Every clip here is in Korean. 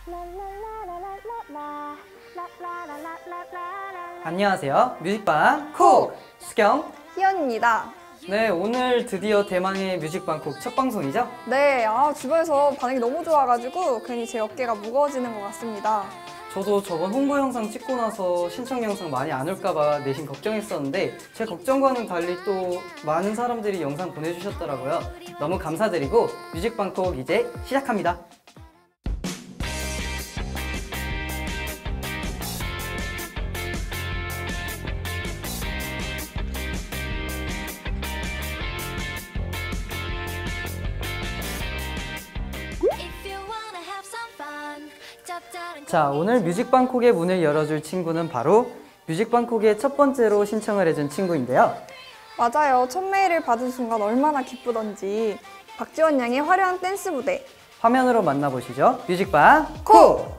안녕하세요. 뮤직방 콕! 수경, 희연입니다. 네, 오늘 드디어 대망의 뮤직방 콕 첫 방송이죠? 네, 주변에서 반응이 너무 좋아가지고 괜히 제 어깨가 무거워지는 것 같습니다. 저도 저번 홍보 영상 찍고 나서 신청 영상 많이 안 올까봐 내심 걱정했었는데 제 걱정과는 달리 또 많은 사람들이 영상 보내주셨더라고요. 너무 감사드리고 뮤직방 콕 이제 시작합니다. 자, 오늘 뮤직방 콕의 문을 열어줄 친구는 바로 뮤직방 콕의 첫 번째로 신청을 해준 친구인데요. 맞아요. 첫 메일을 받은 순간 얼마나 기쁘던지. 박지원 양의 화려한 댄스 무대. 화면으로 만나보시죠. 뮤직방 콕!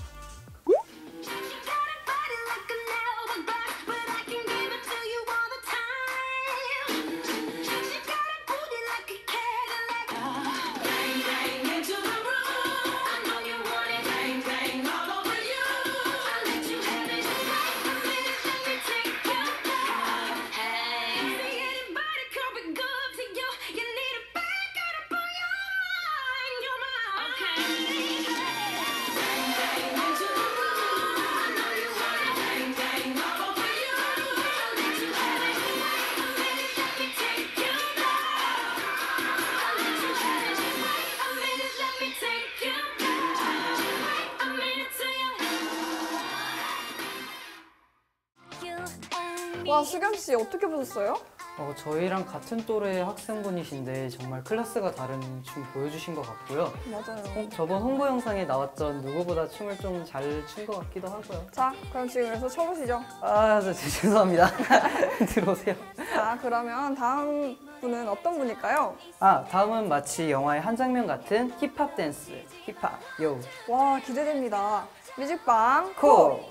와, 수겸씨 어떻게 보셨어요? 저희랑 같은 또래 학생분이신데 정말 클래스가 다른 춤 보여주신 것 같고요. 맞아요. 저번 홍보 영상에 나왔던 누구보다 춤을 좀 잘 춘 것 같기도 하고요. 자, 그럼 지금 여기서 쳐보시죠. 죄송합니다. 들어오세요. 자, 그러면 다음 분은 어떤 분일까요? 다음은 마치 영화의 한 장면 같은 힙합 댄스. 힙합, 요. 와, 기대됩니다. 뮤직방 콕!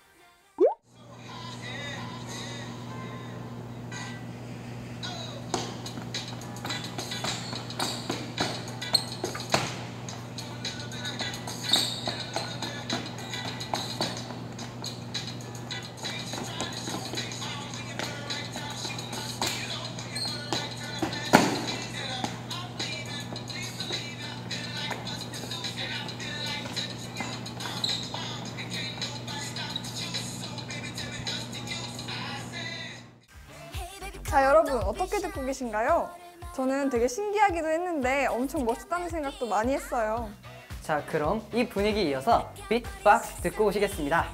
자, 여러분 어떻게 듣고 계신가요? 저는 되게 신기하기도 했는데 엄청 멋있다는 생각도 많이 했어요. 자, 그럼 이 분위기 이어서 비트박스 듣고 오시겠습니다.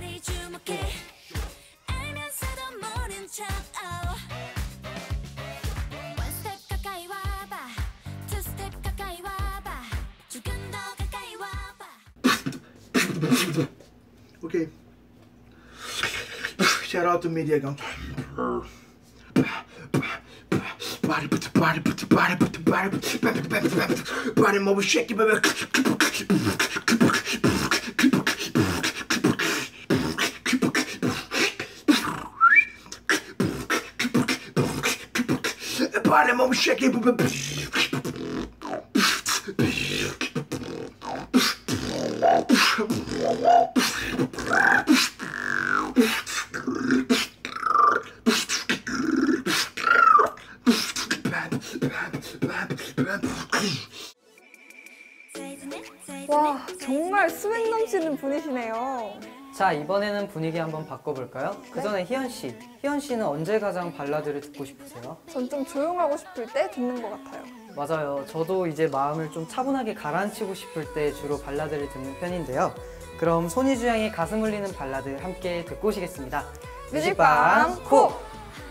Okay. Shout out to me, Diego. Body, put the body, put the body, put the body, body, move, shake it, baby. Body, move, shake it, 와, 정말 스웻 넘치는 분이시네요. 자, 이번에는 분위기 한번 바꿔볼까요? 그 전에 희연씨. 희연씨는 언제 가장 발라드를 듣고 싶으세요? 전 좀 조용하고 싶을 때 듣는 것 같아요. 맞아요. 저도 이제 마음을 좀 차분하게 가라앉히고 싶을 때 주로 발라드를 듣는 편인데요. 그럼 손희주 양의 가슴 울리는 발라드 함께 듣고 오시겠습니다. 뮤직방 콕!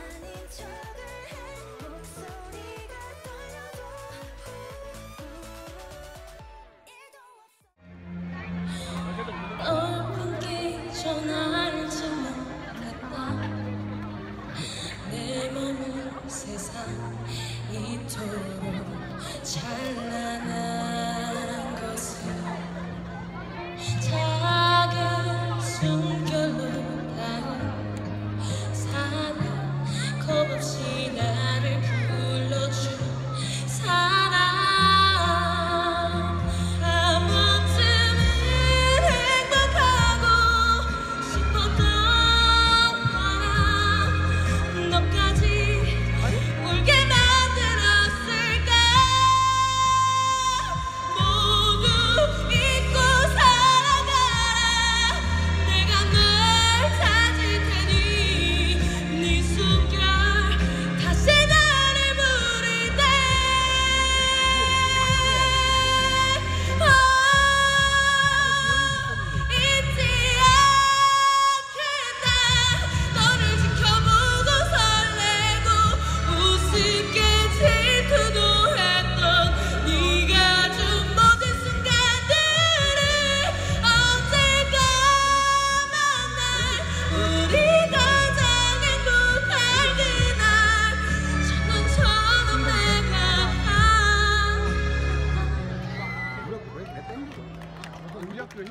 찬란한 것은 작은 숨결로 닿은 사랑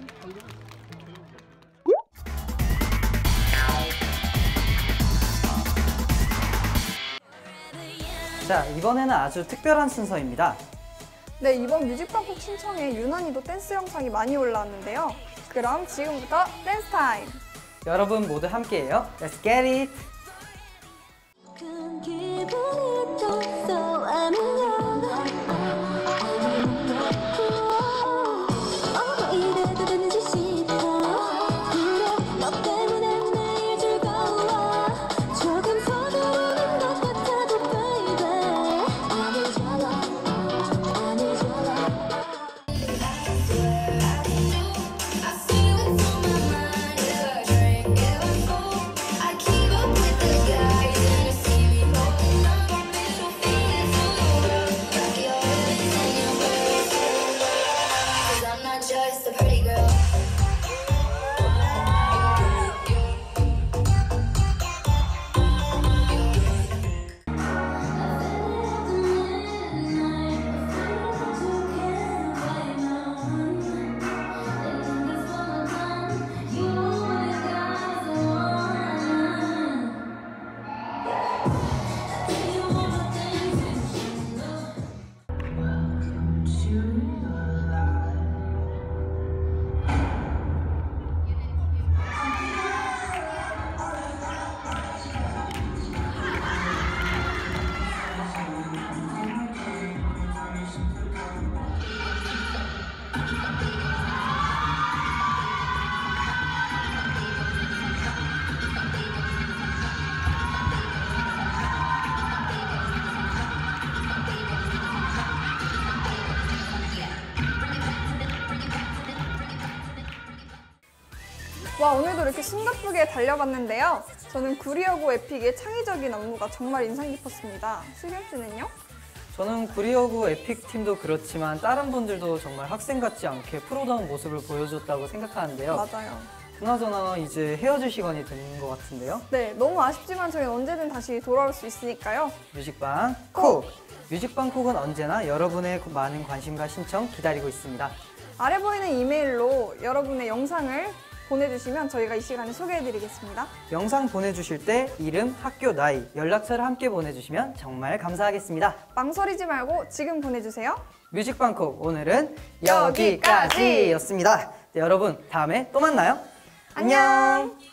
자, 이번에는 아주 특별한 순서입니다. 네, 이번 뮤직방콕 신청에 유난히도 댄스 영상이 많이 올라왔는데요. 그럼 지금부터 댄스 타임! 여러분 모두 함께해요. Let's get it! 큰 기분이 떴어 I'm in love 이래도 되는지 싶어 그래 너 때문에 매일 즐거워 조금 서두르는 것 같아도 baby I need your love I need your love I see what's on my mind. If I drink, if I smoke, I keep up with the guys, and you see me holding on. Visual feelings to the world, like you're everything you're worth. 'Cause I'm not just a pretty girl. 와, 오늘도 이렇게 숨가쁘게 달려봤는데요. 저는 구리여고 에픽의 창의적인 안무가 정말 인상 깊었습니다. 수경 씨는요? 저는 구리여고 에픽팀도 그렇지만 다른 분들도 정말 학생 같지 않게 프로다운 모습을 보여줬다고 생각하는데요. 맞아요. 그나저나 이제 헤어질 시간이 된 것 같은데요. 네, 너무 아쉽지만 저희는 언제든 다시 돌아올 수 있으니까요. 뮤직방 콕! 뮤직방 콕은 언제나 여러분의 많은 관심과 신청 기다리고 있습니다. 아래 보이는 이메일로 여러분의 영상을 보내주시면 저희가 이 시간에 소개해드리겠습니다. 영상 보내주실 때 이름, 학교, 나이, 연락처를 함께 보내주시면 정말 감사하겠습니다. 망설이지 말고 지금 보내주세요. 뮤직방 콕 오늘은 여기까지! 여기까지였습니다. 네, 여러분 다음에 또 만나요. 안녕!